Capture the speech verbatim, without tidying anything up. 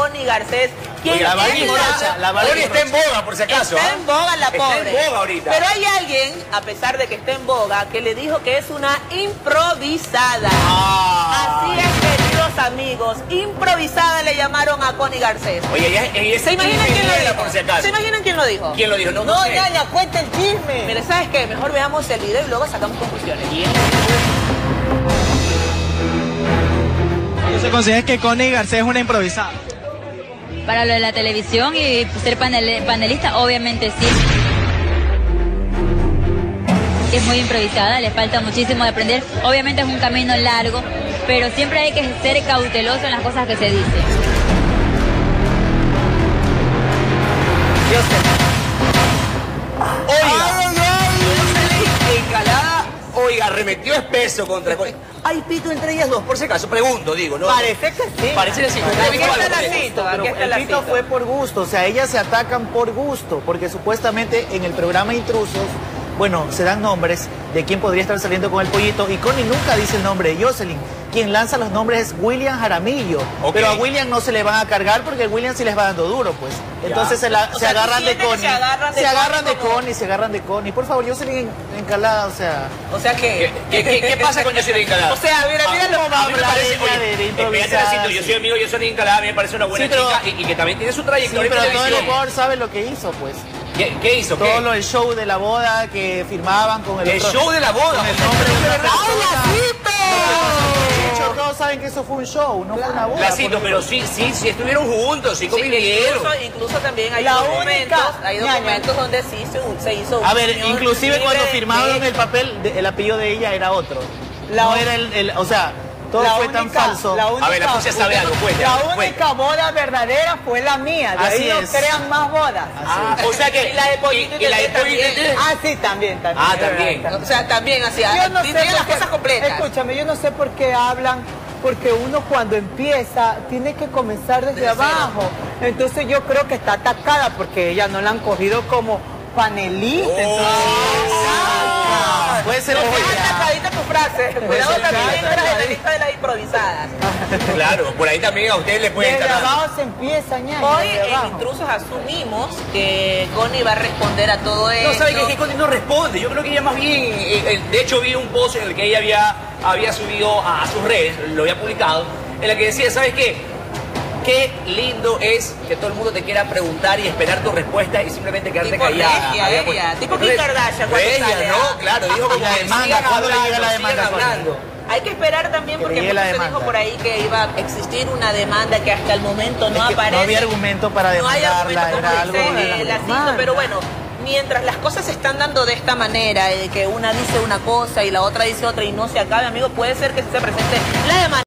Connie Garcés. ¿Quién Oiga, la es morocha, la Connie está en boga, por si acaso. Está en boga la pobre. Está en boga ahorita. Pero hay alguien, a pesar de que está en boga, que le dijo que es una improvisada. Ah. Así es, queridos amigos. Improvisada le llamaron a Connie Garcés. Oye, ella, ella es ¿Se imaginan quién lo ingeniera, dijo? por si acaso. ¿Se imaginan quién lo dijo? ¿Quién lo dijo? No, no, No, sé. ya, ya, cuenta el chisme. Mire, ¿sabes qué? Mejor veamos el video y luego sacamos conclusiones. ¿Se considera que Connie Garcés es una improvisada? Para lo de la televisión y ser panel, panelista, obviamente sí. Es muy improvisada, le falta muchísimo de aprender. Obviamente es un camino largo, pero siempre hay que ser cauteloso en las cosas que se dicen. Oiga, Encalada, oiga, arremetió espeso contra Connie. Hay pito entre ellas dos, por si acaso, pregunto, digo, ¿no? Parece que sí. Parece que sí. Aquí está la cita, aquí está El la pito cita. fue por gusto, o sea, ellas se atacan por gusto, porque supuestamente en el programa Intrusos, bueno, se dan nombres de quién podría estar saliendo con el pollito, y Connie nunca dice el nombre de Jocelyn. Quien lanza los nombres es William Jaramillo, Ok. pero a William no se le van a cargar porque el William sí les va dando duro, pues. Entonces se, la- O se sea, ¿tú agarran de sientes que Connie, se agarran de se agarran Connie de como- Connie, se agarran de Connie. Por favor, Jocelyn en- Encalada, o sea... O sea que... ¿Qué, qué, qué pasa con Jocelyn Encalada? O sea, mira, mira lo ¿Cómo va a A mí me hablar parece, ella oye, de- de espérate, improvisar, Racito, yo sí. soy amigo de Jocelyn Encalada, a mí me parece una buena Sí, pero- chica y, y que también tiene su Sí, trayectoria pero en todo el televisión. Ecuador sabe lo que hizo, pues. ¿Qué, qué hizo? Todo ¿Qué? lo, el show de la boda que firmaban con el El otro- show de la boda. con el nombre de otra persona. De hecho, ¡Lacito! todos saben que eso fue un show, no fue una boda. Lacito, por pero eso. sí, sí, sí estuvieron juntos, sí convivieron. Incluso, incluso también hay La documentos, única- hay ñaña. documentos donde sí se, se hizo A un ver, señor inclusive libre cuando de- firmaron de- el papel, de- el apellido de ella era otro. La no un- era el, el- o sea, todo La fue tan única- falso. la única- A ver, la Fusia sabe algo, cuenta, La cuenta. única boda verdadera fue la mía. De Así ahí no es. crean más bodas. Ah, o sea que... Y la de Pollito y, y la de Tete Pollito también. Tete. Ah, sí, también, también. Ah, es también. verdad. O sea, también así, Yo no sé tienen las por qué- cosas completas. Escúchame, yo no sé por qué hablan, porque uno cuando empieza tiene que comenzar desde Desde cero. abajo. Entonces yo creo que está atacada porque ella no la han cogido como panelista. entonces- Ah, puede ser No que seas ella- atacadita tu frase. Cuidado ser también que- entras en la lista de las improvisadas. Claro, por ahí también a ustedes les puede Desde estar... abajo se empieza, ñaña. Hoy desde en abajo. Intrusos asumimos que Connie va a responder a todo esto. No, ¿sabe qué? Que Connie no responde. Yo creo que ella más bien... eh, eh, de hecho, vi un post en el que ella había, había subido a, a sus redes, lo había publicado, en la que decía, ¿sabes qué? Qué lindo es que todo el mundo te quiera preguntar y esperar tu respuesta y simplemente quedarte Tipo callada. regia, Había ella, puesto- tipo Kim Regia, Kardashian cuando regia, sale, ¿no? ¿ah? Claro, dijo como la que demanda, sigan ¿cuándo le llega hablando, la sigan demanda, Connie? hablando. Hay que esperar también Que porque llegue la mucho se dijo demanda. por ahí que iba a existir una demanda que hasta el momento no Es que aparece. no había argumento para No hay demandarla, argumento, era como algo dice, de la eh, Lacito, demanda. pero bueno, mientras las cosas se están dando de esta manera, de que una dice una cosa y la otra dice otra y no se acabe, amigo, puede ser que se presente la demanda.